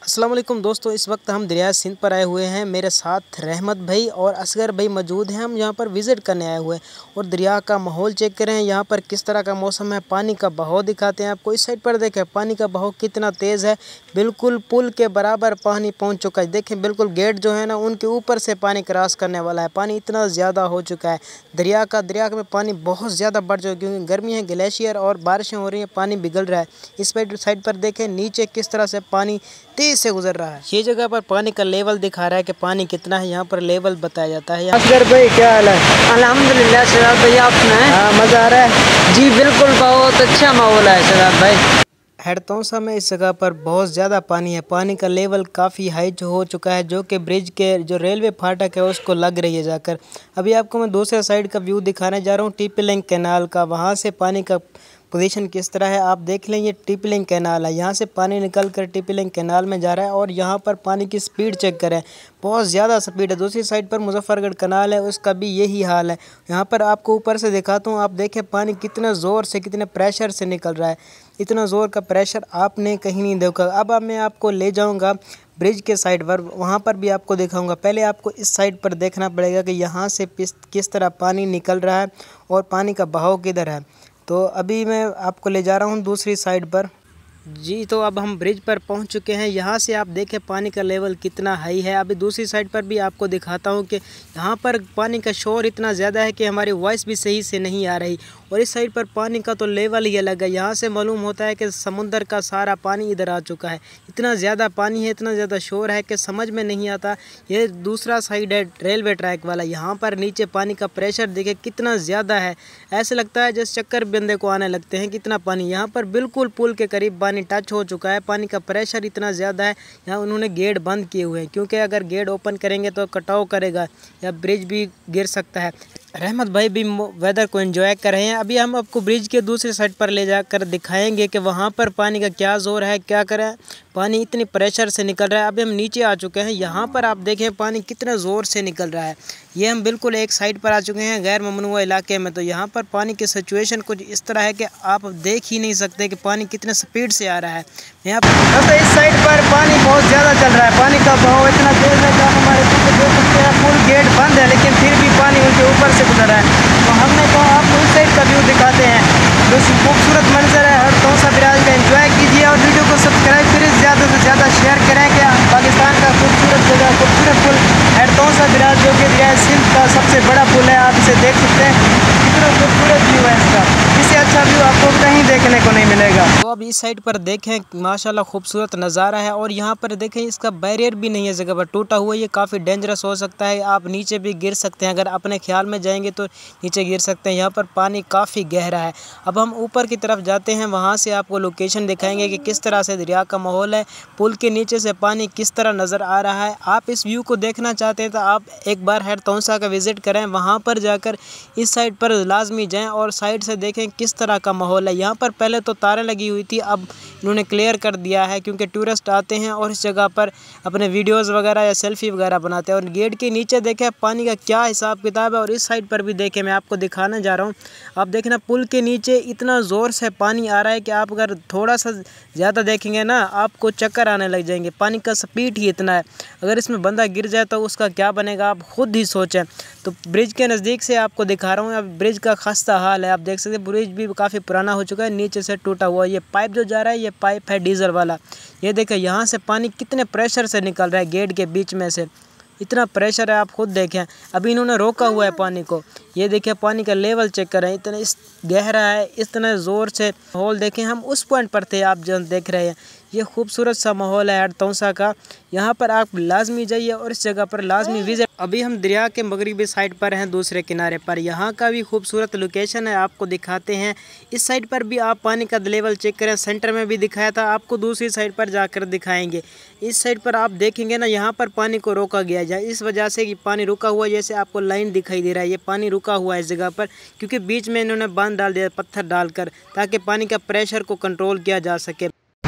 अस्सलाम वालेकुम दोस्तों, इस वक्त हम दरिया सिंध पर आए हुए हैं। मेरे साथ रहमत भाई और असगर भाई मौजूद हैं। हम यहाँ पर विज़िट करने आए हुए हैं और दरिया का माहौल चेक करें। यहाँ पर किस तरह का मौसम है, पानी का बहाव दिखाते हैं आपको। इस साइड पर देखें पानी का बहाव कितना तेज़ है, बिल्कुल पुल के बराबर पानी पहुँच चुका है। देखें बिल्कुल गेट जो है ना उनके ऊपर से पानी क्रॉस करने वाला है। पानी इतना ज़्यादा हो चुका है दरिया में पानी बहुत ज़्यादा बढ़ चुका है क्योंकि गर्मी है, ग्लेशियर और बारिशें हो रही हैं, पानी पिघल रहा है। इस साइड पर देखें नीचे किस तरह से पानी तेज से गुजर रहा है। ये जगह पर पानी का लेवल दिखा रहा है कि पानी कितना है। यहाँ पर लेवल बताया जाता है। असगर भाई क्या हाल है? अल्हम्दुलिल्लाह शराब भाई, आप सुनाएं? हाँ, मज़ा आ रहा है जी बिल्कुल, बहुत अच्छा माहौल है शराब भाई। हेडतौसा में इस जगह पर बहुत ज़्यादा पानी है। पानी का लेवल काफ़ी हाई हो चुका है, जो कि ब्रिज के जो रेलवे फाटक है उसको लग रही है जाकर। अभी आपको मैं दूसरे साइड का व्यू दिखाने जा रहा हूँ, टीपी कैनाल का। वहाँ से पानी का पोजीशन किस तरह है आप देख लें। ये टीपी कैनाल है, यहाँ से पानी निकल कर टीपी कैनाल में जा रहा है और यहाँ पर पानी की स्पीड चेक करें, बहुत ज़्यादा स्पीड है। दूसरी साइड पर मुजफ्फरगढ़ कैनाल है, उसका भी यही हाल है। यहाँ पर आपको ऊपर से दिखाता हूँ, आप देखें पानी कितना ज़ोर से, कितने प्रेशर से निकल रहा है। इतना ज़ोर का प्रेशर आपने कहीं नहीं देखा। अब मैं आपको ले जाऊँगा ब्रिज के साइड पर, वहाँ पर भी आपको दिखाऊंगा। पहले आपको इस साइड पर देखना पड़ेगा कि यहाँ से किस तरह पानी निकल रहा है और पानी का बहाव किधर है। तो अभी मैं आपको ले जा रहा हूँ दूसरी साइड पर। जी, तो अब हम ब्रिज पर पहुंच चुके हैं। यहाँ से आप देखें पानी का लेवल कितना हाई है। अभी दूसरी साइड पर भी आपको दिखाता हूँ कि यहाँ पर पानी का शोर इतना ज़्यादा है कि हमारी वॉइस भी सही से नहीं आ रही। और इस साइड पर पानी का तो लेवल ही अलग है। यहाँ से मालूम होता है कि समुद्र का सारा पानी इधर आ चुका है। इतना ज़्यादा पानी है, इतना ज़्यादा शोर है कि समझ में नहीं आता। ये दूसरा साइड है रेलवे ट्रैक वाला। यहाँ पर नीचे पानी का प्रेशर देखे कितना ज़्यादा है, ऐसे लगता है जैसे चक्कर बंदे को आने लगते हैं। कितना पानी यहाँ पर बिल्कुल पुल के करीब पानी टच हो चुका है। पानी का प्रेशर इतना ज़्यादा है, यहाँ उन्होंने गेट बंद किए हुए हैं क्योंकि अगर गेट ओपन करेंगे तो कटाव करेगा या ब्रिज भी गिर सकता है। रहमत भाई भी वेदर को एंजॉय कर रहे हैं। अभी हम आपको ब्रिज के दूसरी साइड पर ले जाकर दिखाएंगे कि वहाँ पर पानी का क्या ज़ोर है, क्या करें। पानी इतनी प्रेशर से निकल रहा है। अभी हम नीचे आ चुके हैं, यहाँ पर आप देखें पानी कितना ज़ोर से निकल रहा है। ये हम बिल्कुल एक साइड पर आ चुके हैं गैर ममनुआ इलाके में। तो यहाँ पर पानी की सिचुएशन कुछ इस तरह है कि आप देख ही नहीं सकते कि पानी कितने स्पीड से आ रहा है। यहाँ पर इस साइड पर पानी बहुत ज़्यादा चल रहा है। पानी का बहाव इतना तेज़ है कि आप हमारे पीछे देख सकते हैं, पुल गेट बंद है लेकिन फिर भी पानी उनके ऊपर से गुजर रहा है। तो हमने कहा आपको इस साइड का व्यू दिखाते हैं। जो खूबसूरत मंजर है हेडतौसा ब्रिज का एंजॉय कीजिए और वीडियो को सब्सक्राइब करें, ज़्यादा से ज़्यादा शेयर करें कि पाकिस्तान का खूबसूरत जगह, खूबसूरत पुल हेडतौसा ब्रिज, जो कि दरिया सिंध का सबसे बड़ा पुल है। आप इसे देख सकते हैं, कितना खूबसूरत व्यू है इसका। इससे अच्छा व्यू आपको कहीं देखने को नहीं मिलेगा। तो अब इस साइड पर देखें, माशाल्लाह खूबसूरत नज़ारा है। और यहाँ पर देखें इसका बैरियर भी नहीं है, जगह पर टूटा हुआ। ये काफ़ी डेंजरस हो सकता है, आप नीचे भी गिर सकते हैं। अगर अपने ख्याल में जाएंगे तो नीचे गिर सकते हैं। यहाँ पर पानी काफ़ी गहरा है। अब हम ऊपर की तरफ जाते हैं, वहाँ से आपको लोकेशन दिखाएंगे कि किस तरह से दरिया का माहौल है, पुल के नीचे से पानी किस तरह नज़र आ रहा है। आप इस व्यू को देखना चाहते हैं तो आप एक बार हेडतौसा का विज़िट करें। वहाँ पर जाकर इस साइड पर लाजमी जाएं और साइड से देखें किस तरह का माहौल है। यहाँ पर पहले तो तारें लगी हुई थी, अब इन्होंने क्लियर कर दिया है क्योंकि टूरिस्ट आते हैं और इस जगह पर अपने वीडियोज़ वगैरह या सेल्फी वगैरह बनाते हैं। और गेट के नीचे देखें पानी का क्या हिसाब किताब है। और इस साइड पर भी देखें, मैं आपको दिखाने जा रहा हूँ। आप देखना पुल के नीचे इतना ज़ोर से पानी आ रहा है कि आप अगर थोड़ा सा ज़्यादा देखेंगे ना आपको चक्कर आने लग जाएंगे। पानी का स्पीड ही इतना है, अगर इसमें बंदा गिर जाए तो उसका क्या बनेगा, आप खुद ही सोचें। तो ब्रिज के नज़दीक से आपको दिखा रहा हूँ। अब ब्रिज का खस्ता हाल है, आप देख सकते हैं ब्रिज भी काफ़ी पुराना हो चुका है, नीचे से टूटा हुआ। ये पाइप जो जा रहा है, ये पाइप है डीजल वाला। ये देखें यहाँ से पानी कितने प्रेशर से निकल रहा है, गेट के बीच में से इतना प्रेशर है, आप खुद देखें। अभी इन्होंने रोका हुआ है पानी को। ये देखिए पानी का लेवल चेक करें, इतना इस गहरा है, इतना ज़ोर से माहौल देखें। हम उस पॉइंट पर थे, आप जो देख रहे हैं ये खूबसूरत सा माहौल है हेडतौसा का। यहाँ पर आप लाजमी जाइए और इस जगह पर लाजमी विजिट। अभी हम दरिया के मगरबी साइड पर हैं, दूसरे किनारे पर। यहाँ का भी खूबसूरत लोकेशन है, आपको दिखाते हैं। इस साइड पर भी आप पानी का लेवल चेक करें, सेंटर में भी दिखाया था, आपको दूसरी साइड पर जाकर दिखाएंगे। इस साइड पर आप देखेंगे ना, यहाँ पर पानी को रोका गया है इस वजह से कि पानी रुका हुआ है। जैसे आपको लाइन दिखाई दे रहा है, ये पानी रुका हुआ है इस जगह पर क्योंकि बीच में इन्होंने बांध डाल दिया पत्थर डालकर, ताकि पानी का प्रेशर को कंट्रोल किया जा सके।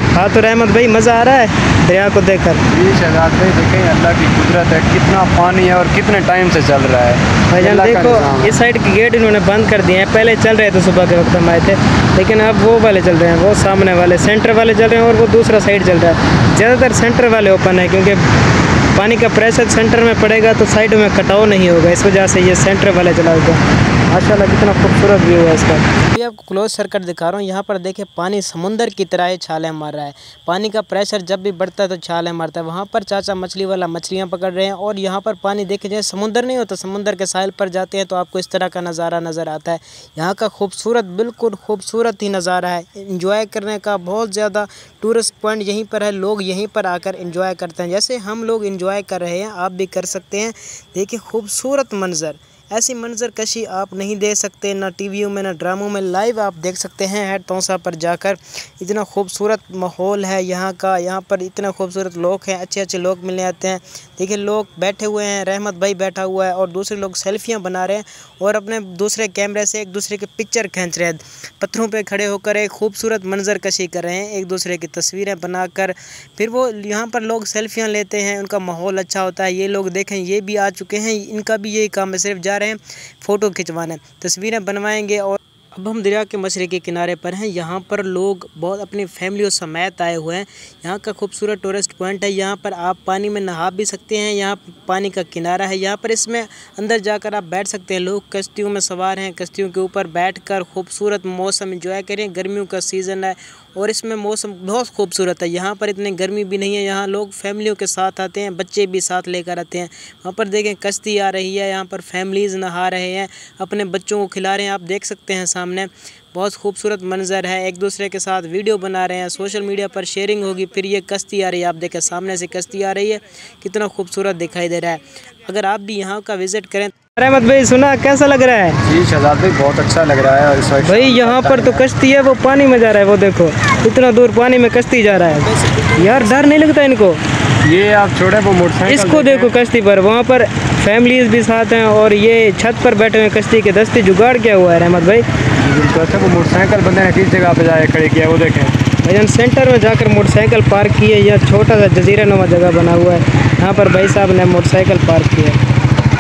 हाँ तो रहमत भाई मज़ा आ रहा है दरिया को देखकर? जी शहजाद भाई देखें अल्लाह की कुदरत है, कितना पानी है और कितने टाइम से चल रहा है। भाईजान देखो इस साइड के गेट इन्होंने बंद कर दिए हैं, पहले चल रहे थे सुबह के वक्त हम आए थे, लेकिन अब वो वाले चल रहे हैं, वो सामने वाले सेंटर वाले चल रहे हैं और वो दूसरा साइड चल रहा है। ज़्यादातर सेंटर वाले ओपन है क्योंकि पानी का प्रेशर सेंटर में पड़ेगा तो साइड में कटाव नहीं होगा, इस वजह से ये सेंटर वाले चला हुआ है। माशाल्लाह कितना खूबसूरत व्यू है इसका। अभी आपको क्लोज सर्किट दिखा रहा हूँ, यहाँ पर देखिए पानी समुंदर की तरह छाले मार रहा है। पानी का प्रेशर जब भी बढ़ता है तो छाले मारता है। वहाँ पर चाचा मछली वाला मछलियाँ पकड़ रहे हैं और यहाँ पर पानी देखे जाए समुंदर नहीं होता, समुंदर के साहिल पर जाते हैं तो आपको इस तरह का नज़ारा नज़र आता है। यहाँ का खूबसूरत बिल्कुल खूबसूरत ही नज़ारा है, इंजॉय करने का बहुत ज़्यादा टूरिस्ट पॉइंट यहीं पर है, लोग यहीं पर आकर इंजॉय करते हैं। जैसे हम लोग इंजॉय कर रहे हैं आप भी कर सकते हैं। देखिए खूबसूरत मंजर, ऐसी मंजर कशी आप नहीं दे सकते, ना टीवियों में ना ड्रामों में, लाइव आप देख सकते हैं हेड तौसा पर जाकर। इतना खूबसूरत माहौल है यहाँ का, यहाँ पर इतना खूबसूरत लोग हैं, अच्छे अच्छे लोग मिलने आते हैं। देखिए लोग बैठे हुए हैं, रहमत भाई बैठा हुआ है और दूसरे लोग सेल्फियाँ बना रहे हैं और अपने दूसरे कैमरे से एक दूसरे के पिक्चर खींच रहे हैं। पत्थरों पे खड़े होकर एक खूबसूरत मंजर कशी कर रहे हैं, एक दूसरे की तस्वीरें बनाकर फिर वो यहाँ पर लोग सेल्फियाँ लेते हैं, उनका माहौल अच्छा होता है। ये लोग देखें ये भी आ चुके हैं, इनका भी यही काम है, सिर्फ जा रहे हैं फ़ोटो खिंचवाने, तस्वीरें बनवाएंगे। और अब हम दरिया के मशरक़ी किनारे पर हैं, यहाँ पर लोग बहुत अपनी फैमिलियों समेत आए हुए हैं। यहाँ का खूबसूरत टूरिस्ट पॉइंट है, यहाँ पर आप पानी में नहा भी सकते हैं, यहाँ पानी का किनारा है, यहाँ पर इसमें अंदर जाकर आप बैठ सकते हैं। लोग कश्तियों में सवार हैं, कश्तियों के ऊपर बैठकर खूबसूरत मौसम एंजॉय करें। गर्मियों का सीज़न है और इसमें मौसम बहुत खूबसूरत है। यहाँ पर इतनी गर्मी भी नहीं है, यहाँ लोग फैमिलियों के साथ आते हैं, बच्चे भी साथ लेकर आते हैं। वहाँ पर देखें कश्ती आ रही है, यहाँ पर फैमिलीज़ नहा रहे हैं, अपने बच्चों को खिला रहे हैं, आप देख सकते हैं सामने बहुत खूबसूरत मंजर है। एक दूसरे के साथ वीडियो बना रहे हैं, सोशल मीडिया पर शेयरिंग होगी। फिर ये कश्ती आ रही है, आप देखें सामने से कश्ती आ रही है, कितना खूबसूरत दिखाई दे रहा है। अगर आप भी यहाँ का विज़िट करें। रहमत भाई सुना कैसा लग रहा है? जी शहजाद भाई बहुत अच्छा लग रहा है। और इस वक्त भाई यहाँ पर तो कश्ती है, वो पानी में जा रहा है, वो देखो इतना दूर पानी में कश्ती जा रहा है। यार डर नहीं लगता इनको? ये आप छोड़े वो मोटरसाइकिल, इसको देखो कश्ती पर, वहाँ पर फैमिलीज भी साथ हैं और ये छत पर बैठे हुए कश्ती के दस्ते जुगाड़ क्या हुआ है रहमत भाई? वो मोटरसाइकिल बंदे ने किस जगह पे जाके खड़े किया वो देखें। भाईजान सेंटर में जाकर मोटरसाइकिल पार्क की है, यह छोटा सा जजीरा नुमा जगह बना हुआ है, यहाँ पर भाई साहब ने मोटरसाइकिल पार्क की है।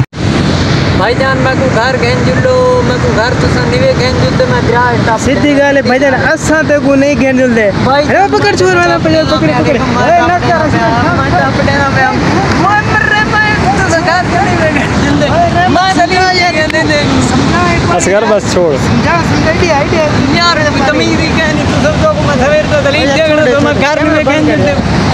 भाईजान मैं को घर गेंजुलो, मैं को घर तो संदीवे गेंजुल मैं बिरा स्टॉप सीधी गाल है भाईजान, असा ते को नहीं गेंजुल दे। अरे पकड़ छोर वाला पकड़ पकड़ पकड़, ए नट कर मैं टप देना मैं मर रे मैं तो घर नहीं में गेंजुल दे, मैं चली ये गेंदे दे असगर बस छोड़ समझा आइडिया यार तमीज़ ही कहनी तो सब को मैं सवेर तो दलील जगड़ तो मैं घर में गेंजुल दे।